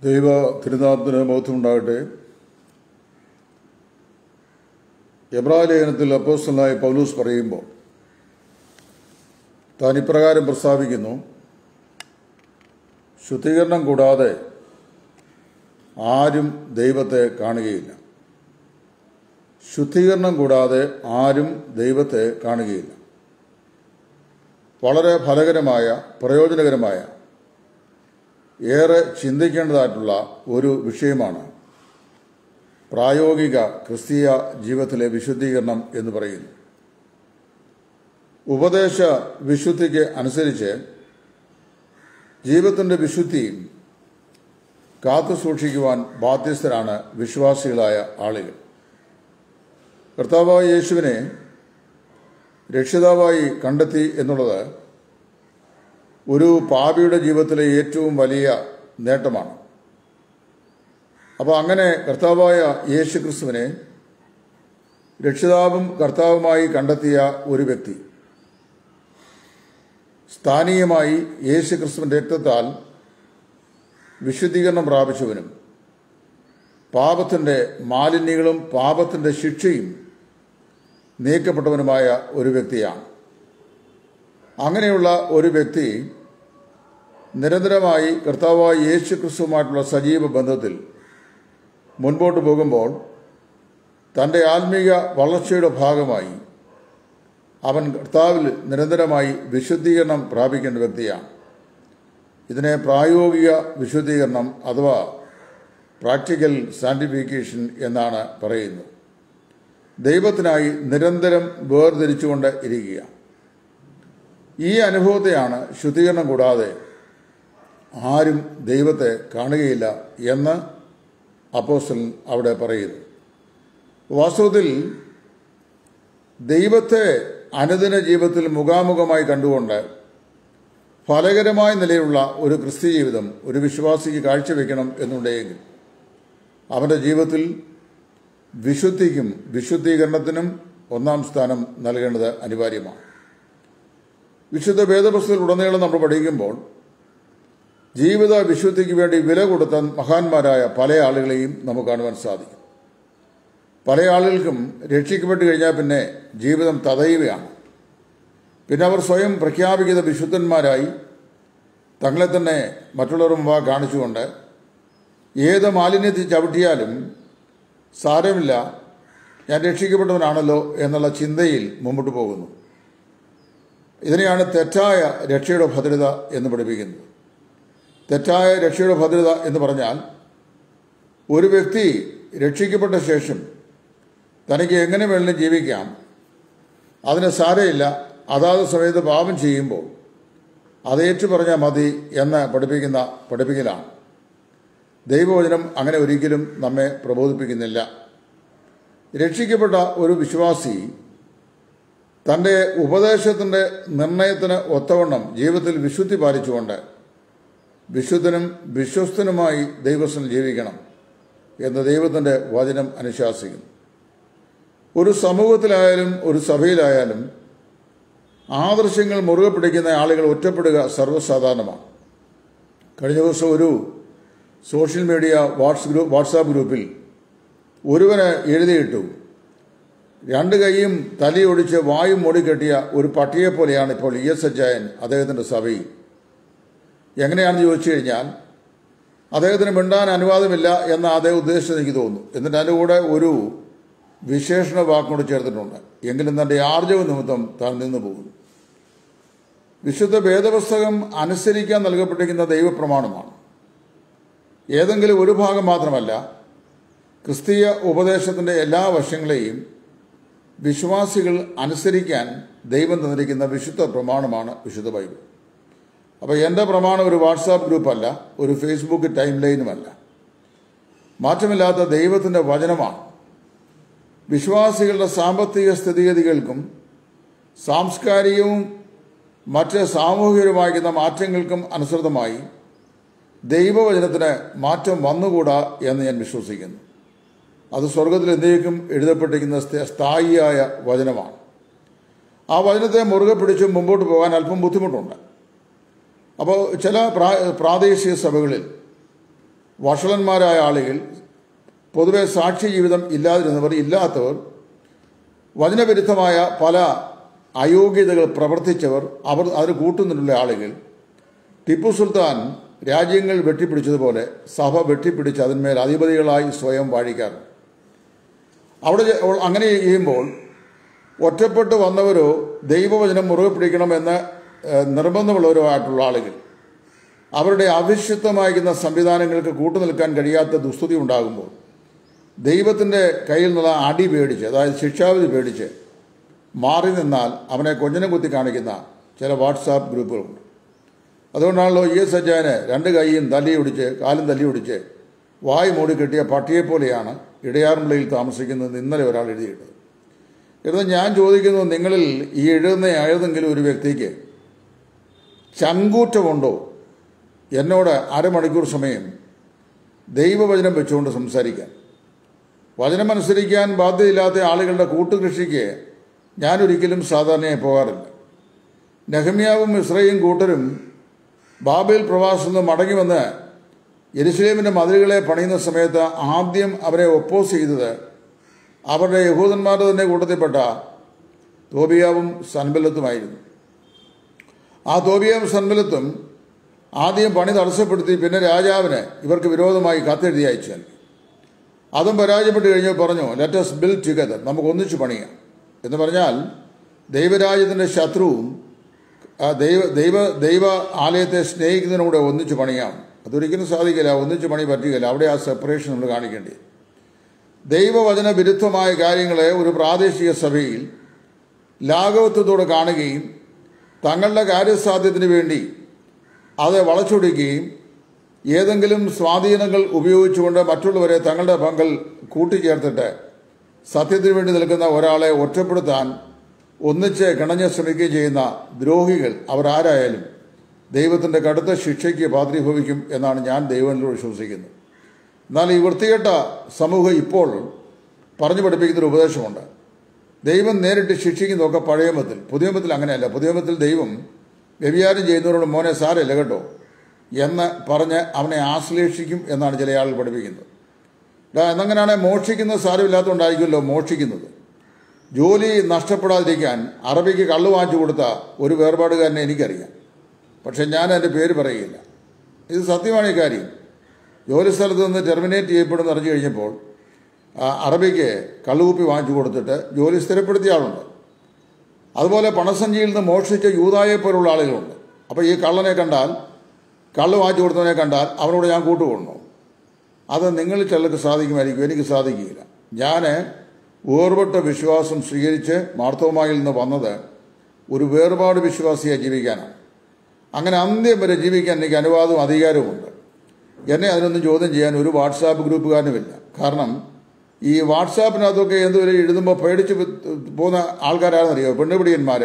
ദൈവ തിരുനാമത്തിന് മഹത്വമുണ്ടാകട്ടെ. എബ്രായ ലേഖനത്തിൽ അപ്പോസ്തലനായ പൗലോസ് പറയുമ്പോൾ താൻ ഇപ്രകാരം പ്രസ്താവിക്കുന്നു: ശുദ്ധീകരണം കൂടാതെ ആരും ദൈവത്തെ കാണുകയില്ല. ശുദ്ധീകരണം കൂടാതെ ആരും ദൈവത്തെ കാണുകയില്ല. വളരെ ഫലകരമായ, പ്രയോജനകരമായ, ഏറെ ചിന്തിക്കേണ്ടതായിട്ടുള്ള ഒരു വിഷയമാണ് പ്രായോഗിക ക്രിസ്തീയ ജീവിതത്തിലെ വിശുദ്ധീകരണം എന്ന് പറയുന്നു. ഉപദേശ വിശുദ്ധിക്ക് അനുസരിച്ച് ജീവിതത്തിൻ്റെ വിശുദ്ധിയും കാത്തു സൂക്ഷിക്കുവാൻ ബാധ്യസ്ഥരാണ് വിശ്വാസികളായ ആളുകൾ. കർത്താവായ യേശുവിനെ രക്ഷിതാവായി കണ്ടെത്തി എന്നുള്ളത് ഒരു പാപിയുടെ ജീവിതത്തിലെ ഏറ്റവും വലിയ നേട്ടമാണ്. അപ്പോൾ അങ്ങനെ കർത്താവായ യേശു ക്രിസ്തുവിനെ രക്ഷിതാവും കർത്താവുമായി കണ്ടെത്തിയ ഒരു വ്യക്തി സ്ഥാനീയമായി യേശു ക്രിസ്തുവിൻ്റെ രക്തത്താൽ വിശുദ്ധീകരണം പ്രാപിച്ചവനും പാപത്തിൻ്റെ മാലിന്യങ്ങളും പാപത്തിൻ്റെ ശിക്ഷയും നീക്കപ്പെട്ടവനുമായ ഒരു വ്യക്തിയാണ്. അങ്ങനെയുള്ള ഒരു വ്യക്തി നിരന്തരമായി കർത്താവായ യേശു ക്രിസ്തുവുമായിട്ടുള്ള സജീവ ബന്ധത്തിൽ മുൻപോട്ട് പോകുമ്പോൾ തൻ്റെ ആത്മീയ വളർച്ചയുടെ ഭാഗമായി അവൻ കർത്താവിൽ നിരന്തരമായി വിശുദ്ധീകരണം പ്രാപിക്കേണ്ട വ്യക്തിയാണ്. ഇതിനെ പ്രായോഗിക വിശുദ്ധീകരണം അഥവാ പ്രാക്ടിക്കൽ സാന്റിഫിക്കേഷൻ എന്നാണ് പറയുന്നത്. ദൈവത്തിനായി നിരന്തരം വേർതിരിച്ചുകൊണ്ട് ഇരിക്കുക. ഈ അനുഭവത്തെയാണ് ശുദ്ധീകരണം കൂടാതെ ആരും ദൈവത്തെ കാണുകയില്ല എന്ന് അപ്പോസ്തലൻ അവിടെ പറയുന്നു. വാസ്തവത്തിൽ ദൈവത്തെ അനുദിന ജീവിതത്തിൽ മുഖാമുഖമായി കണ്ടുകൊണ്ട് ഫലകരമായ നിലയിലുള്ള ഒരു ക്രിസ്ത്യ ജീവിതം ഒരു വിശ്വാസിക്ക് കാഴ്ചവെക്കണം എന്നുണ്ടെങ്കിൽ അവൻ്റെ ജീവിതത്തിൽ വിശുദ്ധിക്കും വിശുദ്ധീകരണത്തിനും ഒന്നാം സ്ഥാനം നൽകേണ്ടത് അനിവാര്യമാണ്. വിശുദ്ധ വേദപുസ്തകത്തിലുടനീളം നമ്മൾ പഠിക്കുമ്പോൾ ജീവിത വിശുദ്ധിക്ക് വേണ്ടി വില കൊടുത്ത മഹാന്മാരായ പല ആളുകളെയും നമുക്ക് കാണുവാൻ സാധിക്കും. പല ആളുകൾക്കും രക്ഷിക്കപ്പെട്ട് കഴിഞ്ഞാൽ പിന്നെ ജീവിതം തടയുകയാണ്. പിന്നെ അവർ സ്വയം പ്രഖ്യാപിക്കുന്ന വിശുദ്ധന്മാരായി തങ്ങളെ തന്നെ മറ്റുള്ളവർ മുമ്പാകെ കാണിച്ചുകൊണ്ട് ഏത് മാലിന്യത്തിൽ ചവിട്ടിയാലും സാരമില്ല, ഞാൻ രക്ഷിക്കപ്പെട്ടവനാണല്ലോ എന്നുള്ള ചിന്തയിൽ മുമ്പോട്ട് പോകുന്നു. ഇതിനെയാണ് തെറ്റായ രക്ഷയുടെ ഭദ്രത എന്ന് പഠിപ്പിക്കുന്നത്. തെറ്റായ രക്ഷയുടെ ഭദ്രത എന്ന് പറഞ്ഞാൽ ഒരു വ്യക്തി രക്ഷിക്കപ്പെട്ട ശേഷം തനിക്ക് എങ്ങനെ വേണമെങ്കിലും ജീവിക്കാം, അതിന് സാരമില്ല, അതാത് സമയത്ത് പാപം ചെയ്യുമ്പോൾ അതേറ്റു പറഞ്ഞാൽ മതി എന്ന് പഠിപ്പിക്കലാണ്. ദൈവവചനം അങ്ങനെ ഒരിക്കലും നമ്മെ പ്രബോധിപ്പിക്കുന്നില്ല. രക്ഷിക്കപ്പെട്ട ഒരു വിശ്വാസി തൻ്റെ ഉപദേശത്തിൻ്റെ നിർണയത്തിന് ഒത്തവണ്ണം ജീവിതത്തിൽ വിശുദ്ധി പാലിച്ചുകൊണ്ട് വിശുദ്ധനും വിശ്വസ്തനുമായി ദൈവസ്ഥനിൽ ജീവിക്കണം എന്ന് ദൈവത്തിൻ്റെ വചനം അനുശാസിക്കുന്നു. ഒരു സമൂഹത്തിലായാലും ഒരു സഭയിലായാലും ആദർശങ്ങൾ മുറുകെ പിടിക്കുന്ന ആളുകൾ ഒറ്റപ്പെടുക സർവ്വസാധാരണമാണ്. കഴിഞ്ഞ ദിവസം ഒരു സോഷ്യൽ മീഡിയ വാട്സാപ്പ് ഗ്രൂപ്പിൽ ഒരുവന് എഴുതിയിട്ടു, രണ്ട് കൈയും തലയൊടിച്ച് വായും മൂടിക്കെട്ടിയ ഒരു പട്ടിയെപ്പോലെയാണ് ഇപ്പോൾ ES അച്ചായൻ അദ്ദേഹത്തിൻ്റെ സഭയിൽ. എങ്ങനെയാണെന്ന് ചോദിച്ചു കഴിഞ്ഞാൽ അദ്ദേഹത്തിന് മിണ്ടാൻ അനുവാദമില്ല എന്ന അദ്ദേഹം ഉദ്ദേശിച്ചത് എനിക്ക് തോന്നുന്നു. എന്നിട്ട് അതിൻ്റെ കൂടെ ഒരു വിശേഷണ വാക്കിനോട് ചേർത്തിട്ടുണ്ട്, എങ്കിലും തൻ്റെ ആർജവ നിമിത്തം താൻ നിന്നു പോകുന്നു. വിശുദ്ധ വേദപുസ്തകം അനുസരിക്കാൻ നൽകപ്പെട്ടിരിക്കുന്ന ദൈവപ്രമാണമാണ്. ഏതെങ്കിലും ഒരു ഭാഗം മാത്രമല്ല, ക്രിസ്തീയ ഉപദേശത്തിൻ്റെ എല്ലാ വശങ്ങളെയും വിശ്വാസികൾ അനുസരിക്കാൻ ദൈവം തന്നിരിക്കുന്ന വിശുദ്ധ പ്രമാണമാണ് വിശുദ്ധ ബൈബിൾ. അപ്പോൾ എൻ്റെ പ്രമാണം ഒരു വാട്സാപ്പ് ഗ്രൂപ്പല്ല, ഒരു ഫേസ്ബുക്ക് ടൈം ലൈനുമല്ല, മാറ്റമില്ലാത്ത ദൈവത്തിൻ്റെ വചനമാണ്. വിശ്വാസികളുടെ സാമ്പത്തിക സ്ഥിതിഗതികൾക്കും സാംസ്കാരികവും മറ്റ് സാമൂഹികപരമായിരിക്കുന്ന മാറ്റങ്ങൾക്കും അനുസൃതമായി ദൈവവചനത്തിന് മാറ്റം വന്നുകൂടാ എന്ന് ഞാൻ വിശ്വസിക്കുന്നു. അത് സ്വർഗത്തിൽ എന്നേക്കും എഴുതപ്പെട്ടിരിക്കുന്ന സ്ഥായിയായ വചനമാണ്. ആ വചനത്തെ മുറുകെ പിടിച്ച് മുമ്പോട്ട് പോകാൻ അല്പം ബുദ്ധിമുട്ടുണ്ട്. അപ്പോൾ ചില പ്രാദേശിക സഭകളിൽ വഷളന്മാരായ ആളുകൾ, പൊതുവെ സാക്ഷി ജീവിതം ഇല്ലാത്തവർ, വചനവിരുദ്ധമായ പല അയോഗ്യതകൾ പ്രവർത്തിച്ചവർ, അതിന് കൂട്ടുന്നതിനുള്ള ആളുകൾ, ടിപ്പു സുൽത്താൻ രാജ്യങ്ങൾ വെട്ടിപ്പിടിച്ചതുപോലെ സഭ വെട്ടിപ്പിടിച്ച് അതിന്മേൽ അധിപതികളായി സ്വയം വാഴിക്കാറുണ്ട്. അങ്ങനെ ചെയ്യുമ്പോൾ ഒറ്റപ്പെട്ടു വന്നവരോ ദൈവവചനം മുറുകെ പിടിക്കണമെന്ന് നിർബന്ധമുള്ളവരോ ആയിട്ടുള്ള ആളുകൾ അവരുടെ അവിശുദ്ധമായിരിക്കുന്ന സംവിധാനങ്ങൾക്ക് കൂട്ടുനിൽക്കാൻ കഴിയാത്ത ദുസ്ഥിതി ഉണ്ടാകുമ്പോൾ ദൈവത്തിൻ്റെ കയ്യിൽ നിന്നുള്ള അടി പേടിച്ച്, അതായത് ശിക്ഷാവിധി പേടിച്ച് മാറി നിന്നാൽ അവനെ കൊഞ്ഞനം കുത്തി കാണിക്കുന്ന ചില വാട്സാപ്പ് ഗ്രൂപ്പുകളുണ്ട്. അതുകൊണ്ടാണല്ലോ ES അച്ചായന് 2 കൈയും തല്ലിയൊടിച്ച് കാലും തല്ലിയൊടിച്ച് വായ് മൂടി കെട്ടിയ പട്ടിയെപ്പോലെയാണ് ഇടയാറുമുള്ളിൽ താമസിക്കുന്നത് ഇന്നലെ ഒരാൾ എഴുതിയിട്ടത്. എന്ന് ഞാൻ ചോദിക്കുന്നു, നിങ്ങളിൽ ഈ എഴുതുന്ന ഏതെങ്കിലും ഒരു വ്യക്തിക്ക് ചങ്കൂറ്റമുണ്ടോ എന്നോട് അരമണിക്കൂർ സമയം ദൈവവചനം വെച്ചുകൊണ്ട് സംസാരിക്കാൻ? വചനമനുസരിക്കാൻ ബാധ്യതയില്ലാത്ത ആളുകളുടെ കൂട്ടുകൃഷിക്ക് ഞാനൊരിക്കലും സാധാരണയായി പോകാറില്ല. നെഹമ്യാവും ഇസ്രയേലും കൂട്ടരും ബാബേൽ പ്രവാസത്തിൽ നിന്ന് മടങ്ങി വന്ന് യെരുശലേമിൻ്റെ മതിലുകളെ പണിയുന്ന സമയത്ത് ആദ്യം അവരെ ഒപ്പോസ് ചെയ്തത് അവരുടെ യഹൂദന്മാരുടെ തന്നെ കൂട്ടത്തിൽപ്പെട്ട തോബിയാവും സൻബല്ലത്തുമായിരുന്നു. ആ തോബിയാവും സൻബല്ലത്തും ആദ്യം പണി തടസ്സപ്പെടുത്തി പിന്നെ രാജാവിന് ഇവർക്ക് വിരോധമായി കത്തെഴുതി അയച്ചു നൽകി. അതും പരാജയപ്പെട്ട് കഴിഞ്ഞപ്പോൾ പറഞ്ഞു, ലെറ്റ് us build together, നമുക്ക് ഒന്നിച്ചു പണിയാം എന്ന് പറഞ്ഞാൽ ദൈവരാജ്യത്തിൻ്റെ ശത്രുവും ദൈവ ആലയത്തെ സ്നേഹിക്കുന്നതിനൂടെ ഒന്നിച്ചു പണിയാം. അതൊരിക്കലും സാധിക്കില്ല, ഒന്നിച്ചു പണി പറ്റുകയില്ല. അവിടെ ആ സെപ്പറേഷൻ നമ്മൾ കാണിക്കേണ്ടി. ദൈവവചന വിരുദ്ധമായ കാര്യങ്ങളെ ഒരു പ്രാദേശിക സഭയിൽ ലാഘവത്വത്തോടെ കാണുകയും തങ്ങളുടെ കാര്യസാധ്യത്തിന് വേണ്ടി അത് വളച്ചൊടിക്കുകയും ഏതെങ്കിലും സ്വാധീനങ്ങൾ ഉപയോഗിച്ചുകൊണ്ട് മറ്റുള്ളവരെ തങ്ങളുടെ പങ്കൽ കൂട്ടിച്ചേർത്തിട്ട് സത്യത്തിന് വേണ്ടി നിൽക്കുന്ന ഒരാളെ ഒറ്റപ്പെടുത്താൻ ഒന്നിച്ച് കിണഞ്ഞ് ശ്രമിക്കുകയും ചെയ്യുന്ന ദ്രോഹികൾ അവർ ആരായാലും ദൈവത്തിൻ്റെ കടുത്ത ശിക്ഷയ്ക്ക് പാത്രീഭവിക്കും എന്നാണ് ഞാൻ ദൈവത്തിനോട് വിശ്വസിക്കുന്നത്. എന്നാൽ ഈ വൃത്തികെട്ട സമൂഹം ഇപ്പോൾ പറഞ്ഞു പഠിപ്പിക്കുന്നൊരു ഉപദേശമുണ്ട്. ദൈവം നേരിട്ട് ശിക്ഷിക്കുന്നതൊക്കെ പഴയമത്തിൽ, പുതിയമത്തിൽ അങ്ങനെയല്ല. പുതിയമത്തിൽ ദൈവം വ്യഭിചാരം ചെയ്യുന്നവരോട് മോനെ സാരമില്ല കേട്ടോ എന്ന് പറഞ്ഞ് അവനെ ആശ്ലേഷിക്കും എന്നാണ് ചില ആളുകൾ പഠിപ്പിക്കുന്നത്. എന്നങ്ങനെയാണ് മോഷിക്കുന്നത് സാരമില്ലാത്തതുകൊണ്ടായിരിക്കുമല്ലോ മോഷിക്കുന്നത്. ജോലി നഷ്ടപ്പെടാതിരിക്കാൻ അറബിക്ക് കള്ളു വാങ്ങിച്ചു കൊടുത്ത ഒരു വേർപാടുകാരനെ എനിക്കറിയാം. പക്ഷെ ഞാൻ എൻ്റെ പേര് പറയുകയില്ല. ഇത് സത്യമാണ് ഈ കാര്യം. ജോലി സ്ഥലത്ത് നിന്ന് ടെർമിനേറ്റ് ചെയ്യപ്പെടുമെന്ന് അറിഞ്ഞു കഴിഞ്ഞപ്പോൾ അറബിക്ക് കള്ളുകുപ്പി വാങ്ങിച്ചു കൊടുത്തിട്ട് ജോലി സ്ഥിരപ്പെടുത്തിയ ആളുണ്ട്. അതുപോലെ പണസഞ്ചിയിൽ നിന്ന് മോഷ്ടിച്ച യൂദായെ പോലുള്ള ആളുകളുണ്ട്. അപ്പോൾ ഈ കള്ളനെ കണ്ടാൽ, കള്ള് വാങ്ങിച്ചു കൊടുത്തവനെ കണ്ടാൽ അവനോട് ഞാൻ കൂട്ടുകൊള്ളണോ? അത് നിങ്ങളിൽ ചിലർക്ക് സാധിക്കുമായിരിക്കും, എനിക്ക് സാധിക്കുകയില്ല. ഞാൻ വേർപെട്ട വിശ്വാസം സ്വീകരിച്ച് മാർത്തോമായിൽ നിന്ന് വന്നത് ഒരു വേർപാട് വിശ്വാസിയായി ജീവിക്കാനാണ്. അങ്ങനെ അന്ത്യം വരെ ജീവിക്കാൻ എനിക്ക് അനുവാദവും അധികാരവുമുണ്ട്. എന്നെ അതിനൊന്നും ചോദ്യം ചെയ്യാൻ ഒരു വാട്സാപ്പ് ഗ്രൂപ്പുകാരനുമില്ല. കാരണം ഈ വാട്സാപ്പിനകത്തൊക്കെ എന്തുവരെ എഴുതുമ്പോൾ പേടിച്ച് പോകുന്ന ആൾക്കാരാണെന്നറിയാമോ? പെണ്ണുപിടിയന്മാർ,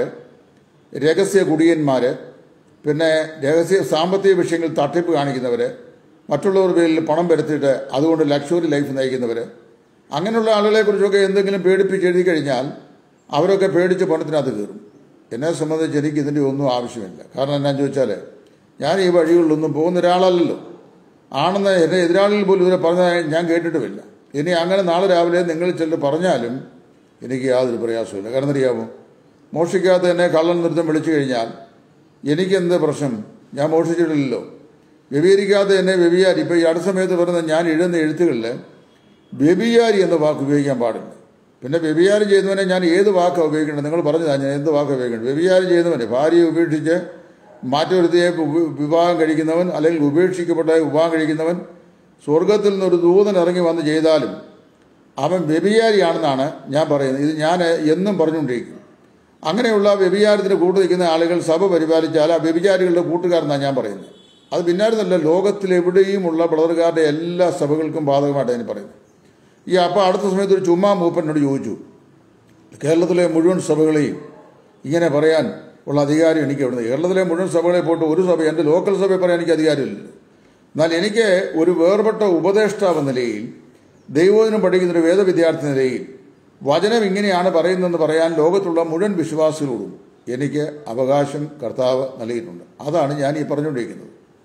രഹസ്യ കുടിയന്മാർ, പിന്നെ രഹസ്യ സാമ്പത്തിക വിഷയങ്ങളിൽ തട്ടിപ്പ് കാണിക്കുന്നവർ, മറ്റുള്ളവർ പേരിൽ പണം വരുത്തിയിട്ട് അതുകൊണ്ട് ലക്ഷറി ലൈഫ് നയിക്കുന്നവർ, അങ്ങനെയുള്ള ആളുകളെക്കുറിച്ചൊക്കെ എന്തെങ്കിലും പേടിപ്പിച്ച് എഴുതി കഴിഞ്ഞാൽ അവരൊക്കെ പേടിച്ച് പണത്തിനകത്ത് കയറും. എന്നെ സംബന്ധിച്ച് എനിക്ക് ഇതിൻ്റെ ഒന്നും ആവശ്യമില്ല. കാരണം എന്നാന്ന് ചോദിച്ചാൽ ഞാൻ ഈ വഴികളിലൊന്നും പോകുന്ന ഒരാളല്ലല്ലോ. ആണെന്ന് എൻ്റെ എതിരാളികൾ പോലും ഇവരെ പറഞ്ഞാൽ ഞാൻ കേട്ടിട്ടുമില്ല. ഇനി അങ്ങനെ നാളെ രാവിലെ നിങ്ങൾ ചിലർ പറഞ്ഞാലും എനിക്ക് യാതൊരു പ്രയാസമില്ല. കാരണം അറിയാമോ, മോഷ്ടിക്കാത്ത എന്നെ കള്ളൻ നൃത്തം വിളിച്ചു കഴിഞ്ഞാൽ എനിക്കെന്ത് പ്രശ്നം? ഞാൻ മോഷ്ടിച്ചിട്ടില്ലല്ലോ. വ്യഭിചരിക്കാതെ എന്നെ വ്യഭിചാരി, ഇപ്പോൾ ഈ അടുത്ത സമയത്ത് പറയുന്ന ഞാൻ എഴുതുന്ന എഴുത്തുകളിൽ വ്യഭിചാരി എന്ന വാക്ക് ഉപയോഗിക്കാൻ പാടില്ല. പിന്നെ വ്യഭിചാരം ചെയ്യുന്നവനെ ഞാൻ ഏത് വാക്കാണ് ഉപയോഗിക്കേണ്ടത്? നിങ്ങൾ പറഞ്ഞതാണ് ഞാൻ എന്ത് വാക്കാണ് ഉപയോഗിക്കേണ്ടത്? വ്യഭിചാരം ചെയ്യുന്നവനെ, ഭാര്യയെ ഉപേക്ഷിച്ച് മാറ്റൊരുത്തിയെ വിവാഹം കഴിക്കുന്നവൻ, അല്ലെങ്കിൽ ഉപേക്ഷിക്കപ്പെട്ട വിവാഹം കഴിക്കുന്നവൻ സ്വർഗത്തിൽ നിന്നൊരു ദൂതൻ ഇറങ്ങി വന്ന് ചെയ്താലും അവൻ വ്യഭിചാരിയാണെന്നാണ് ഞാൻ പറയുന്നത്. ഇത് ഞാൻ എന്നും പറഞ്ഞുകൊണ്ടിരിക്കും. അങ്ങനെയുള്ള വ്യഭിചാരത്തിന് കൂട്ടുനിൽക്കുന്ന ആളുകൾ സഭ പരിപാലിച്ചാൽ ആ വ്യഭിചാരികളുടെ കൂട്ടുകാരെന്നാണ് ഞാൻ പറയുന്നത്. അത് പിന്നായിരുന്നല്ല, ലോകത്തിലെവിടെയുമുള്ള ബ്രദറുകാരുടെ എല്ലാ സഭകൾക്കും ബാധകമായിട്ട് ഞാൻ പറയുന്നത്. അപ്പോൾ അടുത്ത സമയത്ത് ഒരു ചുമ്മാ മൂപ്പനോട് ചോദിച്ചു, കേരളത്തിലെ മുഴുവൻ സഭകളെയും ഇങ്ങനെ പറയാൻ ഉള്ള അധികാരം എനിക്ക് എവിടെ നിന്ന്? കേരളത്തിലെ മുഴുവൻ സഭകളെ പോയിട്ട് ഒരു സഭ, എൻ്റെ ലോക്കൽ സഭയെ പറയാൻ എനിക്ക് അധികാരമില്ല. എന്നാൽ എനിക്ക് ഒരു വേർപെട്ട ഉപദേഷ്ടാവ് നിലയിൽ, ദൈവവചനം പഠിക്കുന്നൊരു വേദവിദ്യാർത്ഥി നിലയിൽ വചനം ഇങ്ങനെയാണ് പറയുന്നതെന്ന് പറയാൻ ലോകത്തുള്ള മുഴുവൻ വിശ്വാസികളോടും എനിക്ക് അവകാശം കർത്താവ് നൽകിയിട്ടുണ്ട്. അതാണ് ഞാൻ ഈ പറഞ്ഞുകൊണ്ടിരിക്കുന്നത്.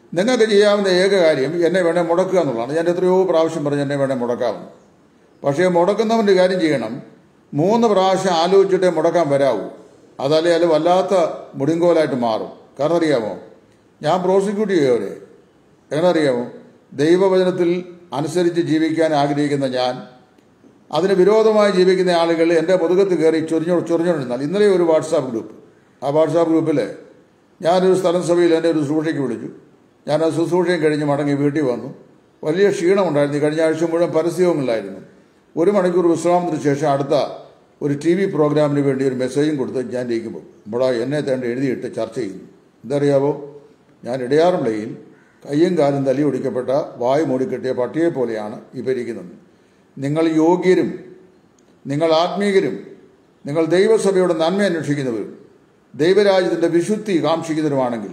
നിങ്ങൾക്ക് ചെയ്യാവുന്ന ഏക കാര്യം എന്നെ വേണേൽ മുടക്കുക എന്നുള്ളതാണ്. ഞാൻ എത്രയോ പ്രാവശ്യം പറഞ്ഞ് എന്നെ വേണേൽ മുടക്കാവുന്നു. പക്ഷേ മുടക്കുന്നവൻ്റെ കാര്യം ചെയ്യണം, 3 പ്രാവശ്യം ആലോചിച്ചിട്ടേ മുടക്കാൻ വരാവൂ. അതല്ലേ അത് വല്ലാത്ത മുടിങ്കോലായിട്ട് മാറും. കാരണം അറിയാമോ, ഞാൻ പ്രോസിക്യൂട്ട് ചെയ്യുവരെ എങ്ങനെ അറിയാമോ, ദൈവവചനത്തിൽ അനുസരിച്ച് ജീവിക്കാൻ ആഗ്രഹിക്കുന്ന ഞാൻ, അതിന് വിരോധമായി ജീവിക്കുന്ന ആളുകൾ എൻ്റെ മുതുകത്ത് കയറി ചൊറിഞ്ഞോണ്ടിരുന്നാൽ, ഇന്നലെ ഒരു വാട്സാപ്പ് ഗ്രൂപ്പ്, ആ വാട്സാപ്പ് ഗ്രൂപ്പിൽ ഞാനൊരു സ്ഥലം സഭയിൽ എന്നെ ഒരു ശുശ്രൂഷയ്ക്ക് വിളിച്ചു. ഞാൻ ആ ശുശ്രൂഷയും കഴിഞ്ഞ് മടങ്ങി വീട്ടിൽ വന്നു. വലിയ ക്ഷീണമുണ്ടായിരുന്നു. കഴിഞ്ഞ ആഴ്ച മുഴുവൻ പരസ്യവുമില്ലായിരുന്നു. 1 മണിക്കൂർ വിശ്രാമത്തിന് ശേഷം അടുത്ത ഒരു TV പ്രോഗ്രാമിന് വേണ്ടി ഒരു മെസ്സേജും കൊടുത്ത് ഞാൻ ഇരിക്കുമ്പോൾ ഇവിടെ എന്നെ തേണ്ട എഴുതിയിട്ട് ചർച്ച ചെയ്യുന്നു. എന്തറിയാവോ, ഞാൻ ഇടയാറുംലയിൽ കയ്യും കാലും തല്ലി ഒടിക്കപ്പെട്ട വായു മൂടിക്കെട്ടിയ പട്ടിയെ പോലെയാണ് ഇപ്പം ഇരിക്കുന്നത്. നിങ്ങൾ യോഗ്യരും, നിങ്ങൾ ആത്മീകരും, നിങ്ങൾ ദൈവസഭയുടെ നന്മ അന്വേഷിക്കുന്നവരും ദൈവരാജ്യത്തിൻ്റെ വിശുദ്ധി കാക്ഷിക്കുന്നവരുമാണെങ്കിൽ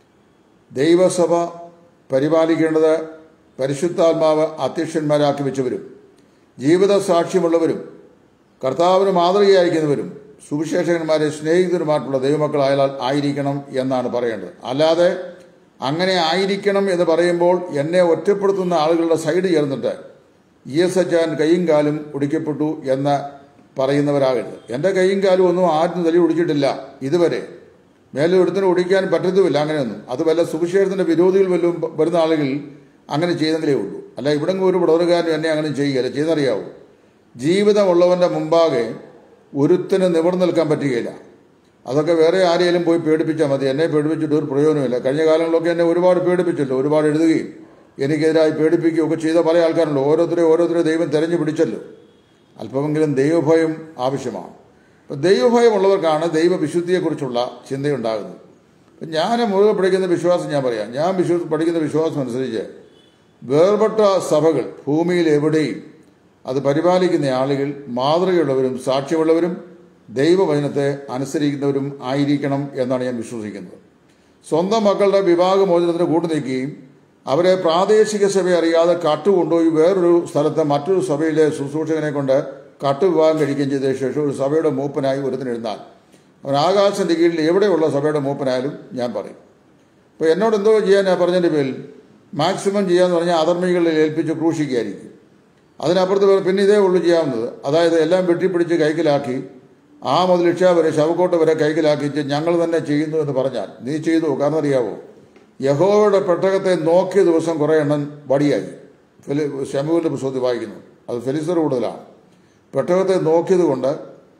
ദൈവസഭ പരിപാലിക്കേണ്ടത് പരിശുദ്ധാത്മാവ് അധ്യക്ഷന്മാരാക്കി വെച്ചവരും ജീവിത സാക്ഷ്യമുള്ളവരും കർത്താവിന് മാതൃകയായിരിക്കുന്നവരും സുവിശേഷകന്മാരെ സ്നേഹിതരുമായിട്ടുള്ള ദൈവമക്കളായാൽ ആയിരിക്കണം എന്നാണ് പറയേണ്ടത്. അല്ലാതെ അങ്ങനെ ആയിരിക്കണം എന്ന് പറയുമ്പോൾ എന്നെ ഒറ്റപ്പെടുത്തുന്ന ആളുകളുടെ സൈഡ് ചേർന്നിട്ട് ESH കൈയും കാലും ഒടിക്കപ്പെട്ടു എന്ന് പറയുന്നവരാകരുത്. എൻ്റെ കൈയും കാലും ഒന്നും ആരും തല്ലി ഒടിച്ചിട്ടില്ല ഇതുവരെ. മേലെ ഒരുത്തിന് ഒടിക്കാൻ പറ്റത്തുമില്ല അങ്ങനെയൊന്നും. അത് വല്ല സുവിശേഷത്തിൻ്റെ വിരോധികൾ വല്ലതും വരുന്ന ആളുകൾ അങ്ങനെ ചെയ്തെങ്കിലേ ഉള്ളൂ. അല്ല ഇവിടെ ഒരു ബ്രദറുകാരനും എന്നെ അങ്ങനെ ചെയ്യുകയില്ല. ചെയ്തറിയാവൂ, ജീവിതമുള്ളവൻ്റെ മുമ്പാകെ ഒരുത്തിന് നിവർന്നു നിൽക്കാൻ പറ്റുകയില്ല. അതൊക്കെ വേറെ ആരെയും പോയി പേടിപ്പിച്ചാൽ മതി. എന്നെ പേടിപ്പിച്ചിട്ട് ഒരു പ്രയോജനമില്ല. കഴിഞ്ഞ കാലങ്ങളിലൊക്കെ എന്നെ ഒരുപാട് പേടിപ്പിച്ചല്ലോ, ഒരുപാട് എഴുതുകയും എനിക്കെതിരായി പേടിപ്പിക്കുകയും ഒക്കെ ചെയ്ത പല ആൾക്കാരുണ്ടല്ലോ. ഓരോരുത്തരെ ദൈവം തെരഞ്ഞു പിടിച്ചല്ലോ. അല്പമെങ്കിലും ദൈവഭയം ആവശ്യമാണ്. അപ്പം ദൈവഭയമുള്ളവർക്കാണ് ദൈവവിശുദ്ധിയെക്കുറിച്ചുള്ള ചിന്തയുണ്ടാകുന്നത്. അപ്പം ഞാൻ മുഴുവൻ പഠിക്കുന്ന വിശ്വാസം ഞാൻ പറയാം. ഞാൻ പഠിക്കുന്ന വിശ്വാസം അനുസരിച്ച് വേർപെട്ട സഭകൾ ഭൂമിയിൽ എവിടെയും അത് പരിപാലിക്കുന്ന ആളുകൾ മാതൃകയുള്ളവരും സാക്ഷ്യമുള്ളവരും ദൈവവചനത്തെ അനുസരിക്കുന്നവരും ആയിരിക്കണം എന്നാണ് ഞാൻ വിശ്വസിക്കുന്നത്. സ്വന്തം മക്കളുടെ വിവാഹമോചനത്തിന് കൂട്ടുനിൽക്കുകയും അവരെ പ്രാദേശിക സഭ അറിയാതെ കട്ടുകൊണ്ടുപോയി വേറൊരു സ്ഥലത്ത് മറ്റൊരു സഭയിലെ ശുശ്രൂഷകനെ കൊണ്ട് കട്ടുവിവാഹം കഴിക്കുകയും ചെയ്ത ശേഷം ഒരു സഭയുടെ മൂപ്പനായി ഒരുത്തിനെഴുന്നാൽ അവൻ ആകാശത്തിൻ്റെ കീഴിൽ എവിടെയുള്ള സഭയുടെ മൂപ്പനായാലും ഞാൻ പറയും. അപ്പോൾ എന്നോട് എന്തോ ചെയ്യാൻ ഞാൻ പറഞ്ഞതിൻ്റെ പേരിൽ മാക്സിമം ചെയ്യാമെന്ന് പറഞ്ഞാൽ അധർമ്മികളിൽ ഏൽപ്പിച്ച് ക്രൂശിക്കുകയായിരിക്കും. അതിനപ്പുറത്ത് പിന്നെ ഇതേ ഉള്ളൂ ചെയ്യാവുന്നത്. അതായത് എല്ലാം വെട്ടിപ്പിടിച്ച് കൈക്കലാക്കി ആ മുതൽ ഇക്ഷ വരെ ശവക്കോട്ട വരെ കൈക്കലാക്കിച്ച് ഞങ്ങൾ തന്നെ ചെയ്യുന്നു എന്ന് പറഞ്ഞാൽ നീ ചെയ്തു. കാരണം അറിയാവോ, യഹോവയുടെ പെട്ടകത്തെ നോക്കിയ ദിവസം കുറേ എണ്ണം വടിയായി. ശമൂവേലിന്റെ പുസ്തകത്തിൽ വായിക്കുന്നു. അത് ഫെലിസ്തർ കൂടുതലാണ്. പെട്ടകത്തെ നോക്കിയത് കൊണ്ട്